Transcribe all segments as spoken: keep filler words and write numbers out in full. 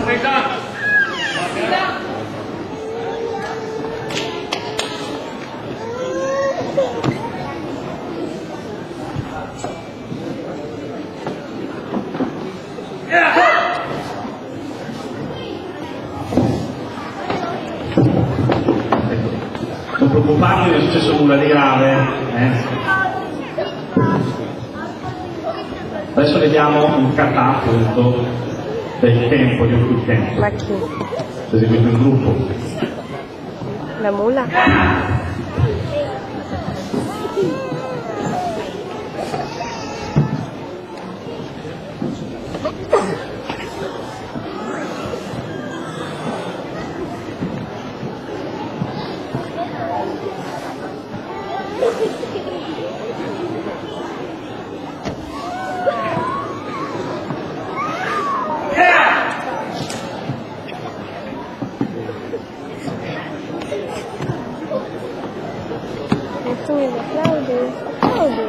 Non preoccuparvi, non è successo nulla di grave. Eh? Adesso vediamo un kata appunto del tempo, di un tempo. Ma chi? Si è eseguito in gruppo. La mula? Quindi applaudi, applaudi.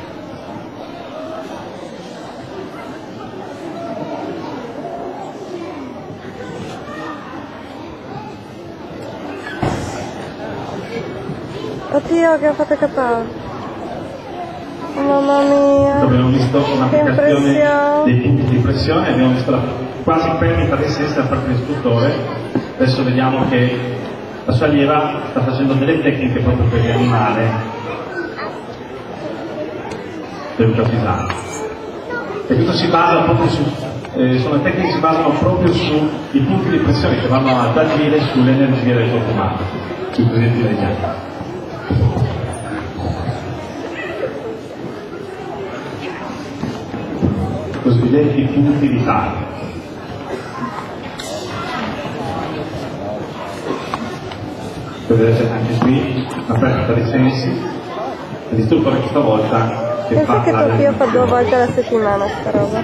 Oddio, che ha fatto kata. Mamma mia. Abbiamo visto un'applicazione dei punti di pressione, abbiamo visto la, quasi perdita di sensi da parte dell'istruttore. Adesso vediamo che la sua allieva sta facendo delle tecniche proprio per rianimare Luca Pisano. E questo si basa proprio su, eh, sono tecniche che si basano proprio sui punti di pressione che vanno ad agire sull'energia del corpo umano, sui presenti degli anni. Cosiddetti punti vitali. Vedete anche qui la perdita dei sensi, l'istruttore questa volta che Penso fa che la Tokyo fa due volte alla settimana sta roba.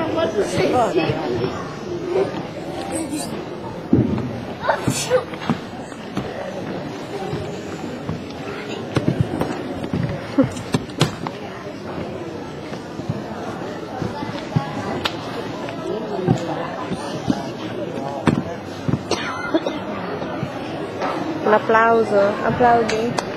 Un applauso, applaudi.